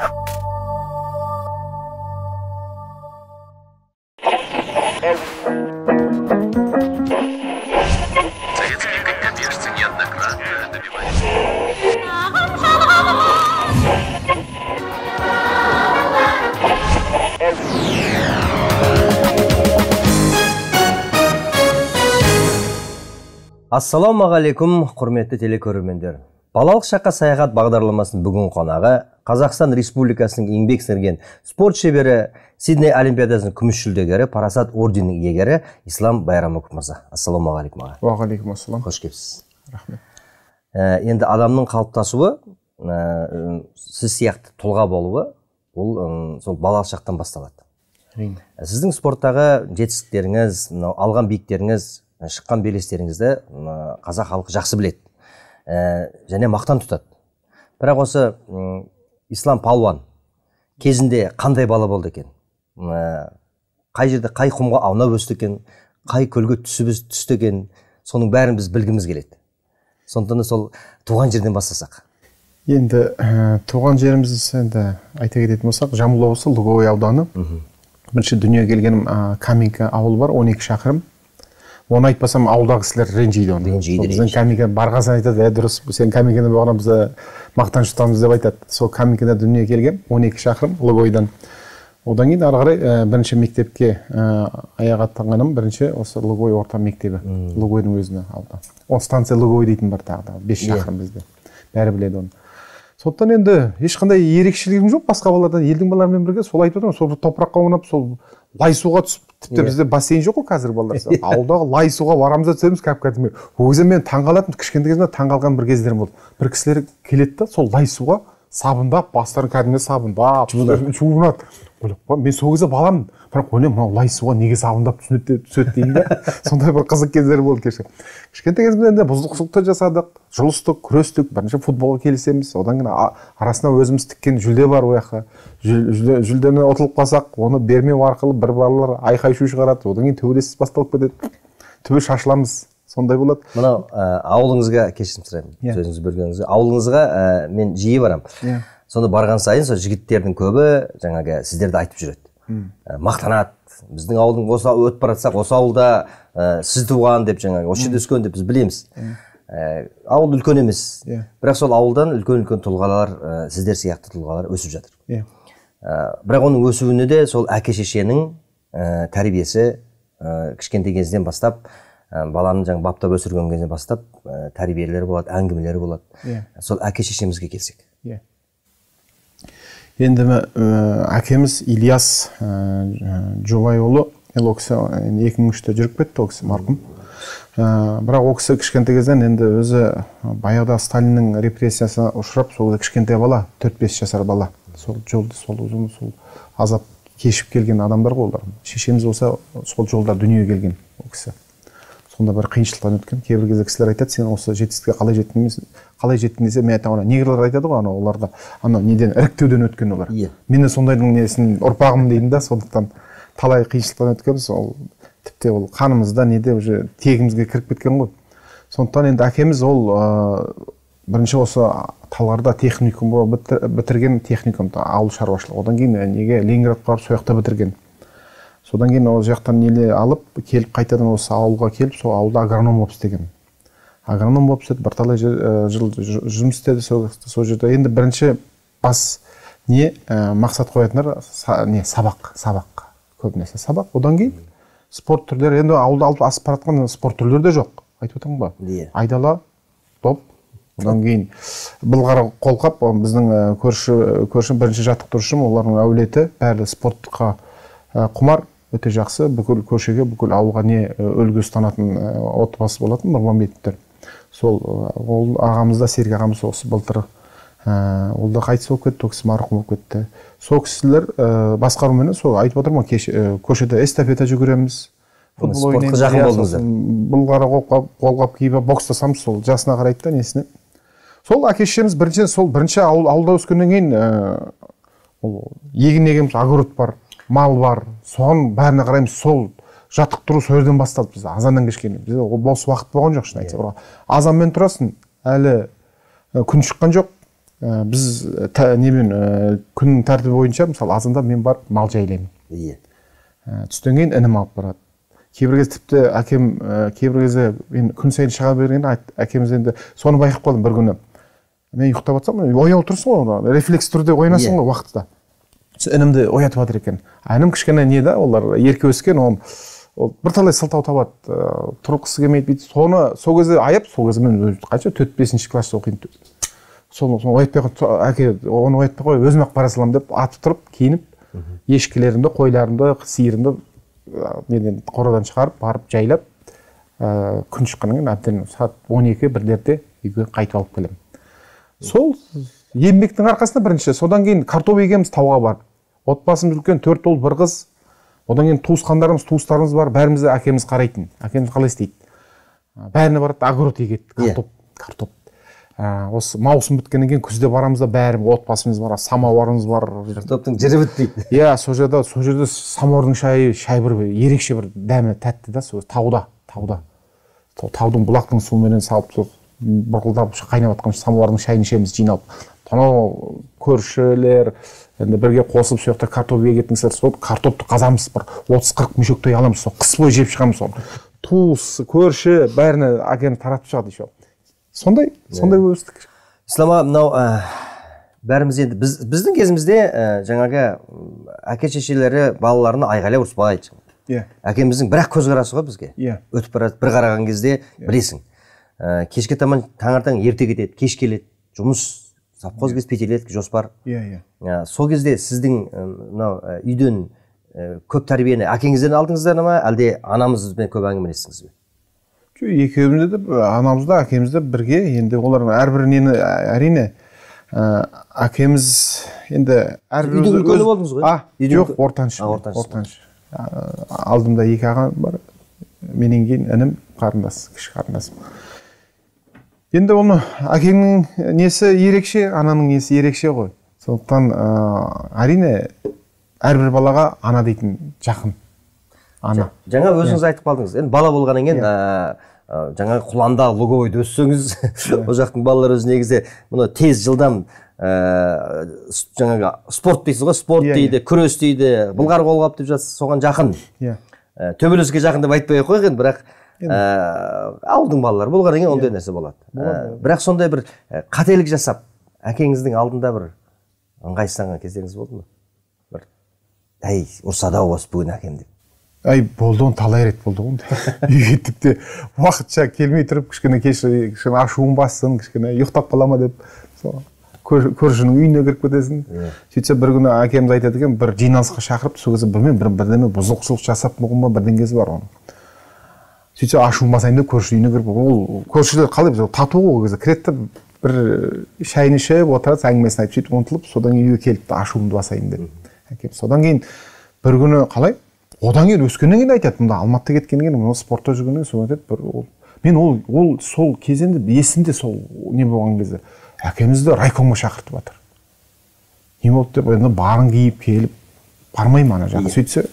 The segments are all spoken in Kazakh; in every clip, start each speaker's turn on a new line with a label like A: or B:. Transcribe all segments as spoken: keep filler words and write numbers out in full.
A: Советские, конечно, неоднократно добивались.
B: Ассаламағалейкум, құрметті телекөрермендер. Балалық шаққа саяхат бағдарламасының бүгін қонағы Қазақстан Республикасының еңбек сіңірген спорт шебері, Сидней Олимпиадасының күміс жүлдегері, Парасат орденінің иегері Ислам Байрамуков мырза. Ассаламағалейкум аға.
C: Уағалейкум ассалам.
B: Қош келіпсіз.
C: Рахмет.
B: Енді адамның қалыптасуы, сіз сияқты тұлға болуы, ол сол балалық шақтан басталады. Сіздің спорттағы жетістіктеріңіз, алған биіктеріңіз, шыққан белестеріңізді қазақ халқы жақсы біледі және мақтан тұтады. Бірақ осы Ислам палуан кезінде қандай бала болды екен? Қай жерде, қай құмға аунап өсті екен? Қай көлге түсіп түсті екен? Соның бәрін біз білгіміз келеді. Сондықтан сол туған жерден бастасақ.
C: Енді туған жеріміз енді айта кететін болсақ, Жамбыл облысы Луговой ауданы. Бірінші дүниеге келгенім Каменка ауылы бар, он екі шақырым. Оны айтпасам, ауылдағы кісілер ренжиді оны.
B: Ренжиді,
C: біздің Каменка барғасын айтады, ә дұрыс, сен Каменкада болғанда бізді мақтан тұтамыз деп айтады. Сол Каменкада дүниеге келгем, он екі шақырым Луговойдан. Одан кейін ары қарай бірінші мектепке аяқ аттанғаным, бірінші осы Луговой орта мектебі, Луговойдың өзіне алды. Ол станция Луговой дейтін бар тағы да, бес шақырым бізде. Бәрі біледі оны. Сондықтан енді ешқандай ерекшелігім жоқ басқа балалардан, елдің балаларымен бірге сол айтып отырмын, сол топыраққа ойнап, сол лай суға түсіп, тіпті бізде бассейн жоқ қой қазір балалар. Ауылдағы лай суға барамыз да түсеміз кәп-кәдімгі. Ол кезде мен таңғалатынмын, кішкентай кезімде таңғалған бір кездерім болды. Бір кісілер келеді да, сол лай суға сабындап, бастарын кәдімгі сабындап, жуынады. Мен сол кезде баламын, бірақ ойлаймын, мынау лай суға неге сабындап түседі деймін да. Сондай бір қызық кездер болды кеше. Кішкентай кезімде енді бұзықшылықты жасадық, жұлыстық, күрестік, бірінші футболға келісеміз. Одан кейін арасында өзіміз тіккен жүлде бар ол жаққа. Жүлдені ұтылып қалсақ, оны бермеу арқылы бір балалар айқай-шу шығарады. Одан кейін төбелес басталып кетеді. Төбе шашыламыз. Сондай болады.
B: Мынау ауылыңызға кешірім сұраймын, сөзіңізді бөлгеніңізге. Ауылыңызға мен жиі барам. Сонда барған сайын сол жігіттердің көбі жаңағы сіздерді айтып жүреді. Мақтанады. Біздің ауылдың осы өтіп бара жатсақ, осы ауылда сіз туған деп жаңағы, осы жерде өскен деп біз білеміз. Ауыл үлкен емес. Бірақ сол ауылдан үлкен-үлкен тұлғалар, сіздер сияқты тұлғалар өсіп жатыр. Бірақ оның өсуіне де сол әке-шешенің тәрбиесі кішкентай кезден бастап, баланың жаңа баптап өсірген кезінен бастап тәрбиелері болады, әңгімелері болады. Сол әке-шешемізге келсек.
C: Енді әкеміз Ильяс Жобайұлы, ол кісі екі мың үште жүріп кетті, ол кісі марқұм. Бірақ ол кісі кішкентай кезден енді өзі баяғыда Сталиннің репрессиясына ұшырап, сол кішкентай бала, төрт-бес жасар бала. Сол жолды, сол ұзын, сол азап кешіп келген адамдар ғой олар. Шешеміз болса сол жолда дүниеге келген ол кісі. Сонда бір қиыншылықтан өткен. Кейбір кезде кісілер айтады, сен осы жетістікке қалай жеттің, қалай жеттің десе, мен айтамын, негрлер айтады ғой, ана оларда, ана неден іріктеуден өткен олар. Мен де сондайдың несін ұрпағым деймін да, сондықтан талай қиыншылықтан өткен, сол тіпті ол қанымызда неде уже тегімізге кіріп кеткен ғой. Сондықтан енді әкеміз ол бірінші осы Талғарда техникум бітірген, техникум ауыл шаруашылығы. Одан кейін неге Ленинградқа барып сол жақта бітірген. Содан кейін ол жақтан неле алып, келіп қайтадан осы ауылға келіп, сол ауылда агроном болып істеген. Агроном болып істеді, бірталай жыл жұмыс істеді сол жерде. Енді бірінші бас не мақсат қоятындар не сабақ, сабақ, көбінесе сабақ. Одан кейін спорт түрлері, енді ауылда алып асып баратқан спорт түрлері де жоқ. Айтып отырмын ба? Айдала, доп. Одан кейін былғары қолқап, біздің көрші бірінші жаттықтырушым, олардың әулеті бәрі спортқа құмар, өте жақсы, бүкіл көшеге, бүкіл ауылға не үлгі ұстанатын отбасы болатын Нұрманбетовтер. Сол ағамызда, Серік ағамыз осы былтыр ол да қайтыс болып кетті, ол кісі марқұм болып кетті. Сол кісілер басқаруменен сол айтып отырмын, көшеде эстафета жүгіреміз.
B: Спортқа жақын болдыңыздар.
C: Былғары қолғап киіп бокстасамыз, сол жасына қарайды да несіне. Сол әке-шешеміз бірінші сол бірінші ауылда өскеннен кейін егін егеміз, огород бар, мал бар, соған бәріне қараймыз, сол жаттықтыру сол жерден басталды бізде, азаннан кешке. Бізде бос уақыт болған жоқ, шын айтса. Азанмен тұрасың, әлі күн шыққан жоқ, біз немен күн тәртібі бойынша мысалы азанда мен барып мал жайлаймын.
B: Иә.
C: Түстен кейін інім алып барады. Кейбір кезде тіпті әкем кейбір кезде мен күн сайын шыға бергенде әкеміз енді соны байқап қалдым бір күні. Мен ұйықтап жатсам, ояу тұрсың ғой, рефлекс түрде оянасың ғой уақытта. Інімді оятып жатыр екен. Інім кішкене не да, олар ерке өскен, ол ол бірталай сылтау табады, тұрғысы келмейді дейді. Соны сол кезде аяп, сол кезде мен қанша төрт бесінші класста оқимын. Соны оятпай қойып, әке оны оятпай қойып өзім ақ бара саламын деп атып тұрып, киініп, ешкілерімді, қойларымды, сиырымды менен қорадан шығарып, барып жайлап, күн шыққаннан кейін әбден сағат он екі бірлерде үйге қайтып алып келемін. Сол еңбектің арқасында бірінші, содан кейін картоп егеміз тауға барып. Отбасымыз үлкен, төрт ұл, бір қыз. Одан кейін туысқандарымыз, туыстарымыз бар, бәрімізді әкеміз қарайтын. Әкеміз қалай істейді? Бәріне барады, огород егеді, картоп, картоп. Осы маусым біткеннен кейін күзде барамыз да бәрі отбасымыз бар, самауырымыз бар.
B: Картоптың жері бітпейді.
C: Иә, сол жерде, сол жерде самауырдың шайы, шай бір ерекше бір дәмі тәтті да, сол тауда, тауда. Таудың бұлақтың суымен салып, бұрқылдап қайнап жатқан самауырдың шайын ішеміз жиналып. Танау көршілер енді бірге қосып сол жақта картоп егетіңіздер, сол картопты қазамыз бір отыз қырық мүшектей аламыз, сол қыс бойы жеп шығамыз сол. Туыс, көрші бәріне әкем таратып шығады еще. Сондай, сондай өстік.
B: Ислама, мынау бәріміз енді біздің кезімізде жаңағы әке шешелері балаларына айғайлап ұрыспайды.
C: Иә.
B: Әкеміздің бір-ақ көзқарасы ғой бізге.
C: Иә.
B: Өтіп барады, бір қараған кезде білесің. Кешке таман таңертең ерте кетеді, кеш келеді, жұмыс совхоз кеспетелет жоспар.
C: Иә, иә.
B: Сол кезде сіздің мынау үйден көп тәрбиені әкеңізден алдыңыздар ма, әлде анамызбен көп әңгімелестіңіз бе?
C: Екеумізде де анамызда, әкемізде бірге, енді олар әрбір нені әрине әкеміз енді әрбір
B: үйдің үлкені болдыңыз ғой?
C: Жоқ, ортаншы. Ортаншы. Алдымда екі ағам бар. Менен кейін інім, қарындас, кіші қарындасым. Енді оны әкеңнің несі ерекше, ананың несі ерекше ғой. Сондықтан әрине әрбір балаға ана дейтін жақын. Ана.
B: Жаңа өзіңіз айтып қалдыңыз. Енді бала болғаннан кейін жаңа құланда луговойда өссеңіз, ол жақтың балалар өзі негізі мұны тез жылдам жаңағы спорт дейсіз ғой, спорт дейді, күрес дейді, былғары қолғап деп жатсыз, соған жақын. Төбелеске жақын деп айтпай қойған, бірақ ауылдың балалары болғаннан кейін ондай нәрсе болады. Бірақ сондай бір қателік жасап, әкеңіздің алдында бір ыңғайсызданған кездеріңіз болды ма? Бір әй, ұрсады ау осы бүгін әкем деп.
C: Ай, болды, он талай рет болды ғой. Үйге тіпті уақытша келмей тұрып, кішкене кешір, кішкене ашуын бассын, кішкене ұйықтап қалама деп, көршінің үйіне кіріп кетесің. Сөйтсе бір күні әкеміз айтады екен, бір жиналысқа шақырып, сол кезде білмеймін, бір бірдеме бұзықшылық жасап болған ба, бірдеңесі бар оның. Сөйтсе ашуын басайын деп көрші үйіне кіріп, ол көршілер қалай біз тату ғой, кезде кіреді бір шайын ішіп отырады, әңгімесін айтып сөйтіп ұмтылып, содан кейін үйге келіп ашуымды басайын деп. Әкем содан кейін бір күні қалай? Одан кейін өскеннен кейін айтады, мұнда Алматыда кеткеннен кейін, спортта жүргеннен кейін сол айтады, бір мен ол ол сол кезінде есімде сол не болған кезде әкемізді райкомға шақыртып жатыр. Не болды деп, енді барын киіп келіп бармаймын ана жаққа. Сөйтсе,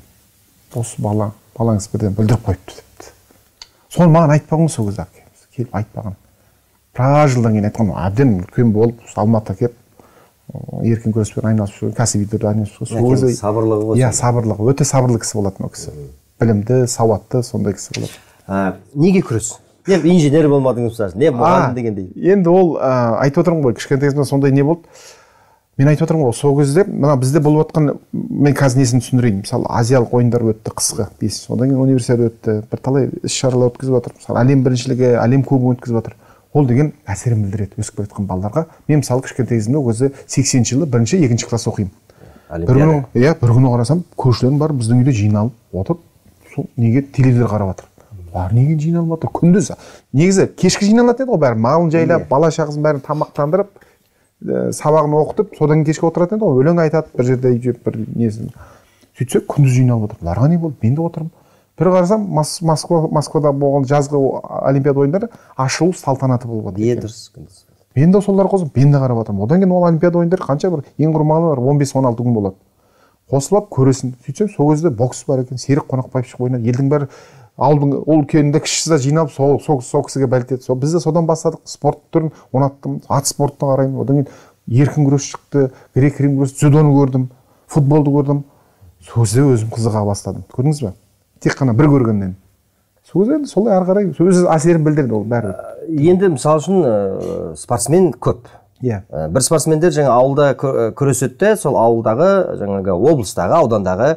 C: осы бала, балаңыз бірден бүлдіріп қойыпты депті. Соны маған айтпаған сол кезде әкеміз, келіп айтпаған. Біраз жылдан кейін айтқан, әбден үлкен болып, Алматыға келіп еркін күреспен айналысып жүрген, кәсіби түрде айналысып жүрген.
B: Сабырлығы болсын.
C: Иә, сабырлығы, өте сабырлы кісі болатын ол кісі. Білімді, сауатты, сондай кісі болады.
B: Неге күрес? Не инженер болмадыңыз мысалы, не мұғалім дегендей.
C: Енді ол айтып отырмын ғой, кішкентай кезімде сондай не болды. Мен айтып отырмын ғой, сол кезде мына бізде болып жатқан, мен қазір несін түсіндірейін. Мысалы, азиялық ойындар өтті қысқы бес, одан кейін универсиада өтті, бірталай іс-шаралар өткізіп жатыр. Мысалы, әлем біріншілігі, әлем кубогын өткізіп жатыр. Ол деген әсерін білдіреді өсіп келе жатқан балаларға. Мен мысалы кішкентай кезімде өзі сексенінші жылы бірінші, екінші класс оқимын. Бір күні, иә, бір күні қарасам, көршілерім бар біздің үйде жиналып отырып, сол неге телевизор қарап жатыр. Бар неге жиналып жатыр? Күндіз. Негізі кешкі жиналатын еді ғой бәрі, малын жайлап, бала шағасын бәрін тамақтандырып, сабағын оқытып, содан кешке отыратын еді ғой, өлең айтады, бір жерде жеп бір несін. Сөйтсе күндіз жиналып отыр. Бұларға не болды? Мен де отырмын. Бір қарасам, Москвада болған жазғы олимпиада ойындары ашылу салтанаты болып жатыр.
B: Е, дұрыс.
C: Мен де солар қосып, мен де қарап отырмын. Одан кейін ол олимпиада ойындары қанша бір ең құрмағаны бар, он бес он алты күн болады. Қосылып көресің. Сөйтсем, сол кезде бокс бар екен, Серік Қонақбаев шығып ойнады. Елдің бәрі ауылдың ол үлкенінде кішісі де жиналып сол сол кісіге бәлтеді. Біз де содан бастадық спорт түрін ұнаттым, ат спортына қараймын. Одан кейін еркін күрес шықты, грек-рим күрес, дзюдоны көрдім, футболды көрдім. Сол кезде өзім қызыға бастадым. Көрдіңіз бе? Тек қана бір көргеннен. Сол кезде енді солай ары қарай өз әсерін білдірді ол бәрі.
B: Енді мысалы үшін спортсмен көп.
C: Иә.
B: Бір спортсмендер жаңа ауылда күреседі, сол ауылдағы, жаңағы облыстағы, аудандағы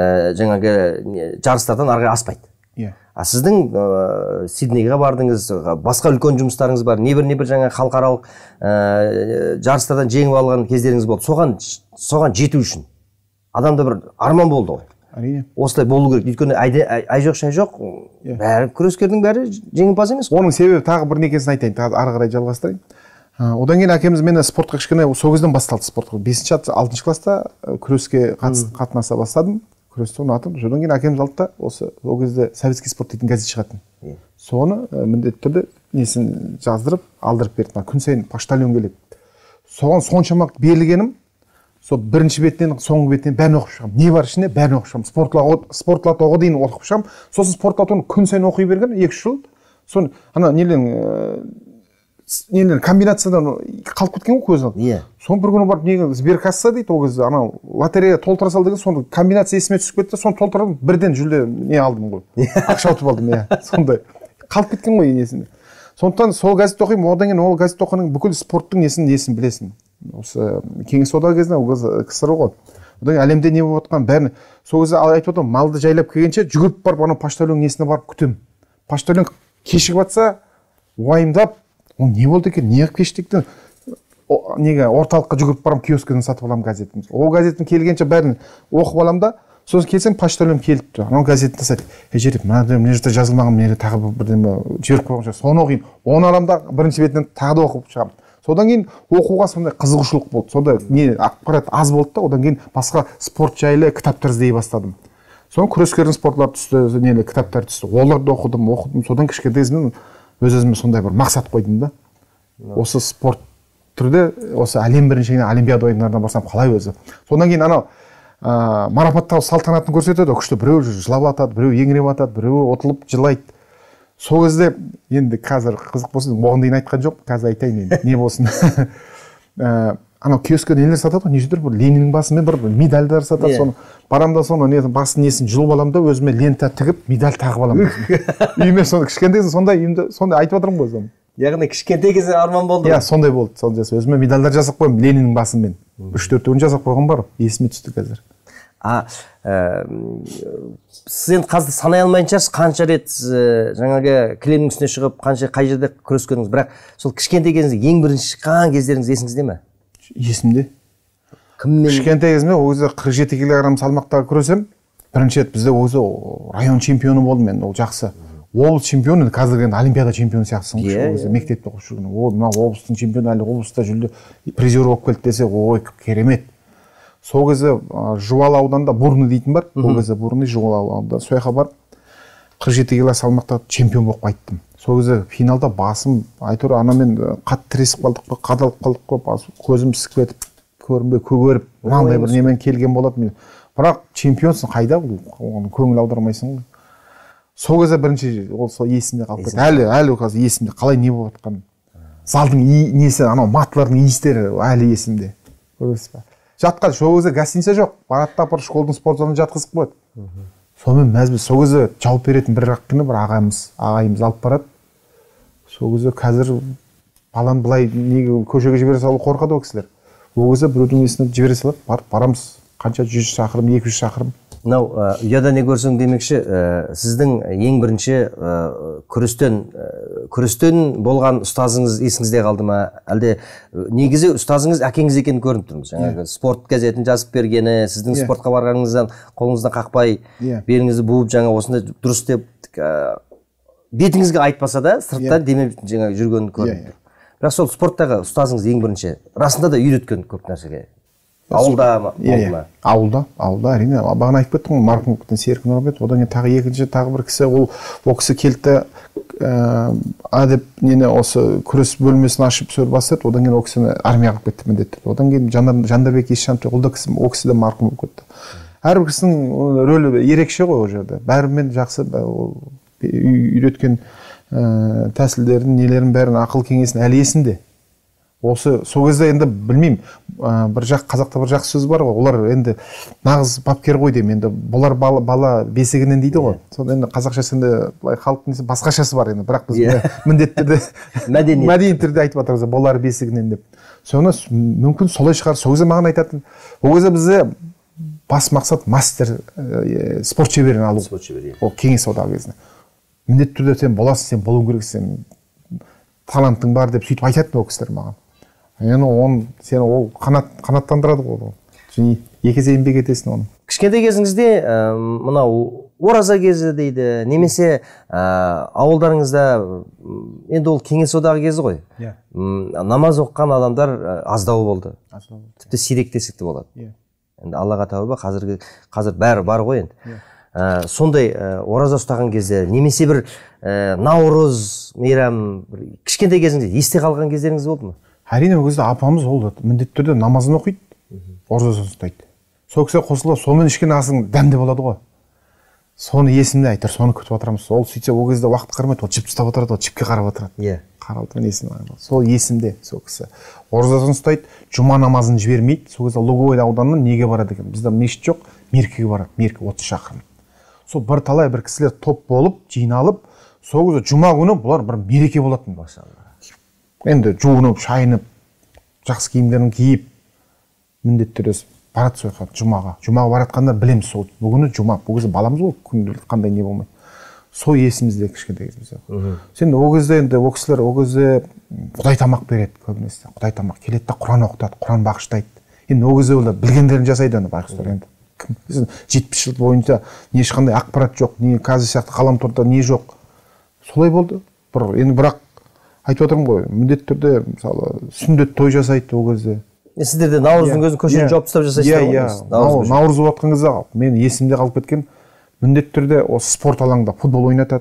B: жаңағы жарыстардан ары қарай аспайды.
C: Иә.
B: А сіздің Сиднейге бардыңыз, басқа үлкен жұмыстарыңыз бар, небір небір жаңа халықаралық жарыстардан жеңіп алған кездеріңіз болды. Соған соған жету үшін адамда бір арман болды ғой.
C: Әрине.
B: Осылай болу керек. Өйткені ай жоқ шай жоқ, бәрі күрескердің бәрі жеңімпаз емес.
C: Оның себебі тағы бір некесін айтайын, тағы ары қарай жалғастырайын. Одан кейін әкеміз мені спортқа кішкене сол кезден басталды спортқа. бесінші алтыншы класста күреске қатынаса бастадым. Күресті ұнатым. Содан кейін әкеміз алды да осы ол кезде советский спорт дейтін газет шығатын. Соны міндетті түрде несін жаздырып алдырып берді. Күн сайын поштальон келеді. Соған соншама берілгенім, сол бірінші беттен соңғы беттен бәрін оқып шығамын. Не бар ішінде бәрін оқып шығамын. Спортлат оғы дейін оқып шығамын. Сосын спортлатын күн сайын оқи берген екі үш жыл. Соны ана нелен нелен комбинациядан қалып кеткен ғой көзі.
B: Иә.
C: Соны бір күні барып неге сберкасса дейді ол кезде анау лотерея толтыра сал деген соны комбинация есіме түсіп кетті. Соны толтырдым, бірден жүлде не алдым ғой. Ақша ұтып алдым, иә. Сондай қалып кеткен ғой несінде. Сондықтан сол газет оқимын, одан кейін ол газет оқығаннан бүкіл спорттың несін несін білесің. Осы кеңес одағы кезінде ол КСР ғой. Одан кейін әлемде не болып жатқан бәрін сол кезде айтып отырмын, малды жайлап келгенше жүгіріп барып анау поштальон несіне барып күтемін. Поштальон кешігіп жатса, уайымдап, ол не болды екен, не кештікті? Неге орталыққа жүгіріп барам, киоскіден сатып аламын газетіміз. Ол газеттің келгенше бәрін оқып аламын да, сосын келсем поштальон келіпті. Анау газетті тастайды. Е жеріп, мына жерде жазылмаған, мына жерде тағы бірдеңе жіберіп қойған шығар. Соны оқимын. Оны аламын да бірінші бетінен тағы да оқып шығамын. Содан кейін оқуға сондай қызығушылық болды. Сонда не ақпарат аз болды да, одан кейін басқа спорт жайлы кітаптар іздей бастадым. Соны күрескердің спортлар түсті, нелі кітаптар түсті. Оларды оқыдым, оқыдым. Содан кішкентай кезімнен өз-өзіме сондай бір мақсат қойдым да. Осы спорт түрде осы әлем біріншілігіне олимпиада ойындарына барсам қалай өзі. Содан кейін анау марапаттау салтанатын көрсетеді, күшті біреу жылап атады, біреу еңіреп атады, біреу ұтылып жылайды. Сол кезде енді қазір қызық болсын, оған дейін айтқан жоқ, қазір айтайын енді, не болсын. Анау киоскте нелер сатады ғой, неше түрлі бір Лениннің басымен бір медальдар сатады, соны барамда соны басын несін жұлып аламын да, өзіме лента тігіп, медаль тағып аламын. Үйіме соны кішкентай сондай үйімде сондай айтып отырмын ғой соны.
B: Яғни кішкентай кезде арман болды.
C: Иә, сондай болды. Сондай өзіме медальдар жасап қойдым Лениннің басымен. үш төртеуін жасап қойған бар, есіме түсті қазір.
B: А сіз енді қазір санай алмайтын шығарсыз, қанша рет жаңағы кілемнің үстіне шығып, қанша қай жерде күрескеніңіз, бірақ сол кішкентай кезіңізде ең бірінші шыққан кездеріңіз есіңізде ме?
C: Есімде.
B: Кіммен?
C: Кішкентай кезімде ол кезде қырық жеті килограмм салмақтағы күресем, бірінші рет бізде ол кезде район чемпионы болдым мен, ол жақсы. Облыс чемпионы, қазір олимпиада чемпионы сияқтысың ғой, ол кезде мектепте оқып жүрген. Ол мына облыстың чемпионы, әлі облыста жүлде призер болып келді десе, ой, керемет. Сол кезде Жуалы ауданында Бурны дейтін бар. Ол кезде Бурны Жуалы ауданында. Сол жаққа барып қырық жеті кило салмақта чемпион болып қайттым. Сол кезде финалда басым айтыр анамен қатты тіресіп қалдық қой, қадалып қалдық қой, көзім ісіп кетіп, көрінбей көгеріп, мынандай бір немен келген болады. Бірақ чемпионсың қайда, оны көңіл аудармайсың ғой. Сол кезде бірінші ол сол есімде қалып кетті. Әлі әлі қазір есімде қалай не болып жатқаны. Залдың несі, анау матлардың иістері әлі есімде. Көресіз бе? Жатқан сол кезде гостиница жоқ. Баратта бір школдың спорт залына жатқызып қояды. Сонымен мәзбіз сол кезде жауап беретін бір раққыны бір ағамыз, ағайымыз алып барады. Сол кезде қазір баланы былай неге көшеге жібере салу қорқады ол кісілер. Ол кезде біреудің есіне жібере салып, барып барамыз. Қанша жүз шақырым, екі жүз шақырым.
B: Мынау ұяда не көрсең демекші, сіздің ең бірінші күрестен күрестен болған ұстазыңыз есіңізде қалды ма? Әлде негізі ұстазыңыз әкеңіз екенін көрініп тұрмыз. Жаңағы спорт газетін жазып бергені, сіздің спортқа барғаныңыздан қолыңыздан қақпай, беліңізді буып жаңа осындай дұрыс деп бетіңізге айтпаса да, сыртта демеп жаңағы жүргенін көрініп тұр. Бірақ сол спорттағы ұстазыңыз ең бірінші расында да үйреткен көп нәрсеге. Ауылда ма?
C: Ауылда, ауылда әрине. Бағана айтып кеттім ғой, марқұм Серік Нұрбет, одан кейін тағы екінші тағы бір кісі, ол ол кісі келді әдеп нені осы күрес бөлмесін ашып сөз бастады, одан кейін ол кісіні армияға алып кетті міндетті. Одан кейін Жандарбек Есжанов, ол да кісі, ол кісі де марқұм болып кетті. Әрбір кісінің рөлі ерекше ғой ол жерде. Бәрімен жақсы үйреткен тәсілдерін, нелерін бәрін ақыл кеңесін әлі есінде. осы сол кезде енді білмеймін, бір жақ қазақта бір жақсы сөз бар ғой, олар енді нағыз бапкер ғой деймін, енді бұлар бала, бала бесігінен дейді ғой. Сонда енді қазақшасында былай халықтың несі басқашасы бар енді, бірақ біз міндетті түрде мәдени түрде айтып жатырмыз, болар бесігінен деп. Соны мүмкін солай шығар. Сол кезде маған айтатын, ол кезде бізде бас мақсат мастер спорт шеберін алу. Ол кеңес одағы кезінде. Міндетті түрде сен боласың, сен болуың керексің, сен талантың бар деп сөйтіп айтатын ол кісілер маған. Енді он сені ол қанат қанаттандырады ғой. Және екі есе еңбек етесің оны.
B: Кішкентай кезіңізде мынау ораза кезі дейді, немесе ауылдарыңызда енді ол кеңес одағы кезі ғой. Намаз оқыған адамдар аздау болды. Тіпті сирек десек те болады. Енді Аллаға тәуба, қазіргі қазір бәрі бар ғой енді. Сондай ораза ұстаған кезде, немесе бір Наурыз мейрам, кішкентай кезіңізде есте қалған кездеріңіз болды ма?
C: Әрине, ол кезде апамыз ол міндетті түрде намазын оқиды, оразасын ұстайды. Сол кісі қосылып, сонымен ішкен асың дәмді болады ғой. Соны есімде айтыр, соны күтіп отырамыз. Ол сөйтсе ол кезде уақыт қарамайды, ол жіп ұстап отырады, ол жіпке қарап отырады.
B: Иә.
C: Қарап отырған есімде. Сол есімде сол кісі. Оразасын ұстайды, жұма намазын жібермейді. Сол кезде Луговой ауданынан неге барады екен? Бізде мешіт жоқ, меркеге барады, мерке отыз шақырым. Сол бір талай бір кісілер топ болып, жиналып, сол кезде жұма күні бұлар бір мереке болатын. Енді жуынып, шайынып, жақсы киімдерін киіп, міндетті түрде барады сойқан жұмаға. Жұмаға баратқандар білеміз сол. Бүгіні жұма, бұл кезде баламыз ғой, күнделік қандай не болмайды. Сол есімізде кішкентай кезімізде. Сен ол кезде енді ол кісілер ол кезде Құдай тамақ береді көбінесе. Құдай тамақ келеді де Құран оқытады, Құран бағыштайды. Енді ол кезде олар білгендерін жасайды енді байқұстар енді. жетпіс жыл бойынша ешқандай ақпарат жоқ, не қазір сияқты ғаламторда не жоқ. Солай болды. Бір енді бірақ айтып отырмын ғой, міндетті түрде мысалы сүндет той жасайды ол кезде.
B: Сіздерде Наурыздың өзін көшені жауып тастап жасайсыздар ғой?
C: Иә, Наурыз болып жатқан кезде мен есімде қалып кеткен, міндетті түрде осы спорт алаңында футбол ойнатады,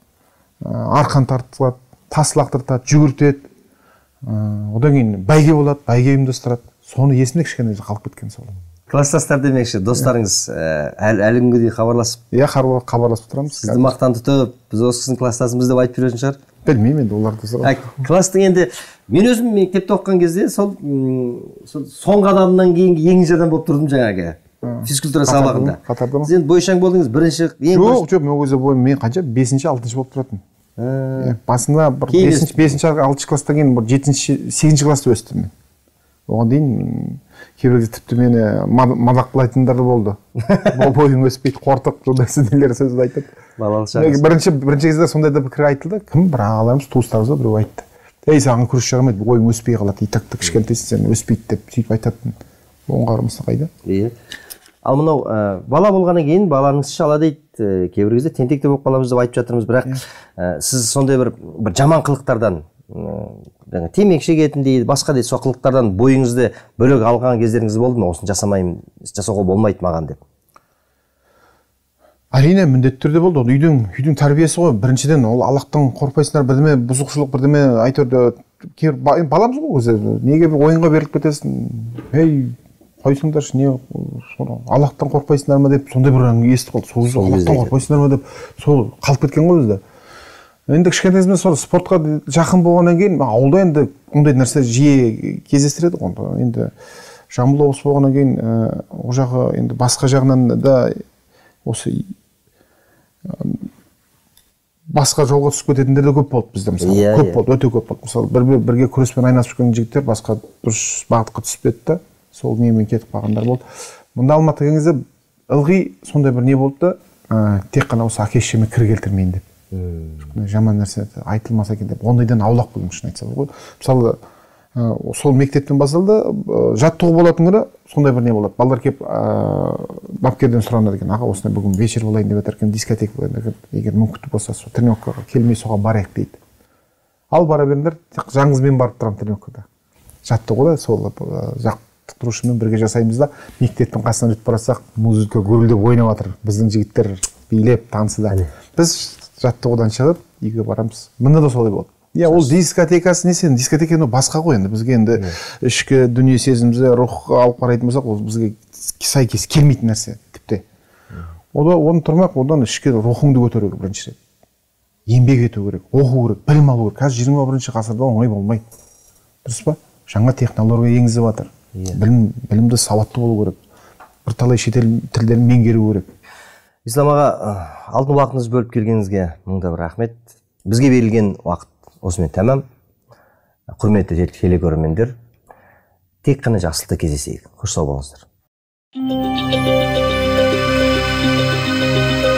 C: арқан тартылады, тас лақтыртады, жүгіртеді. Одан кейін бәйге болады, бәйге ұйымдастырады. Соны есімде кішкене қалып кеткен сол.
B: Класстастар демекші, достарыңыз әлі күнге дейін хабарласып?
C: Иә, хабарласып тұрамыз.
B: Сізді мақтан тұтып, біз осы кісінің класстасымыз деп айтып жүретін шығар?
C: Білмеймін енді оларды сұрап.
B: Класстың енді мен өзім мектепте оқыған кезде сол соңғы адамнан кейінгі екінші адам болып тұрдым жаңағы физкультура сабағында. Сіз енді бойшаң болдыңыз, бірінші ең
C: жоқ жоқ мен өзі бойым мен қанша бесінші алтыншы болып тұратын. Басында бір бесінші бесінші алтыншы класстан кейін бір жетінші сегізінші класста өстім мен. Оған дейін кейбір тіпті мені мадақтайтындар болды. Бойың өспейді, қортық сондай сөзді айтады. Бірінші бірінші кезде сондай да пікір айтылды. Кім? бір ағаларымыз туыстарымыз біреу айтты. Ей, саған күрес жарамайды, бойың өспей қалады, итақты кішкентайсың, сен өспейді деп сөйтіп айтатын. Оған қарамаса қайда?
B: Иә. Ал мынау бала болғаннан кейін балаңыз шала дейді, кейбір кезде тентек те болып қаламыз деп айтып жатырмыз, бірақ сіз сондай бір бір жаман қылықтардан, темекі шегетін дейді, басқа дейді, сол қылықтардан бойыңызды бөлек алған кездеріңіз болды ма? Осыны жасамаймын, жасауға болмайды маған деп.
C: Әрине, міндетті түрде болды. Үйдің үйдің тәрбиесі ғой. Біріншіден ол Аллахтан қорықпайсыңдар, бірдеме бұзушылық, бірдеме айтырды. Баламыз ғой өзі. Неге бір ойынға беріліп кетесің? Ей, қойсыңдаршы, не Аллахтан қорықпайсыңдар ма деп сондай бір естіп қалды. Сол Аллахтан қорықпайсыңдар ма деп сол қалып кеткен ғой бізде. Енді кішкентай кезімде сол спортқа жақын болғаннан кейін ауылда енді ондай нәрсе жиі кездестіреді ғой. Енді Жамбыл облысы болғаннан кейін ол жағы енді басқа жағынан да осы басқа жолға түсіп кететіндер де көп болды бізде мысалы. Көп болды, өте көп болды. Мысалы бір бірге күреспен айналысып жүрген жігіттер басқа дұрыс бағытқа түсіп кетті да, сол немен кетіп қалғандар болды. Мұнда Алматыға келген кезде ылғи сондай бір не болды да, тек қана осы әке-шешеме кір келтірмейін деп. Жаман нәрсе айтылмаса екен деп, ондайдан аулақ болдым шын айтса ғой. Мысалы сол мектептен басталды, жаттығу болатын күні сондай бір не болады. Балалар келіп бапкерден сұранады екен, аға осындай бүгін вечер болайын деп жатыр екен, дискотека болайын деп жатыр, егер мүмкіндік болса сол тренировкаға келмей соған барайық дейді. Ал бара беріңдер, жаңыз мен барып тұрамын тренировкада. Жаттығуда сол жаттықтырушымен бірге жасаймыз да, мектептің қасынан өтіп барсақ, музыка гүрілдеп ойнап жатыр, біздің жігіттер билеп, танысыда. Біз жаттығудан шығып, үйге барамыз. Мында да солай болды. Иә, ол дискотекасы не сен, дискотека басқа ғой енді. Бізге енді ішкі дүние сезімімізді рухқа алып қарайтын болсақ, ол бізге сәйкес келмейтін нәрсе тіпті. Оны тұрмақ, одан ішкі рухыңды көтеру керек бірінші рет. Еңбек ету керек, оқу керек, білім алу керек. Қазір жиырма бірінші ғасырда оңай болмайды. Дұрыс па? жаңа технология енгізіп жатыр. Білім, білімді сауатты болу керек. Бірталай шетел тілдерін меңгеру керек.
B: Ислам аға, алтын уақытыңызды бөліп келгеніңізге мыңда бір рахмет. Бізге берілген уақыт осымен тәмам. Құрметті телекөрермендер, тек қана жақсылықта кездесейік. Қош сау болыңыздар.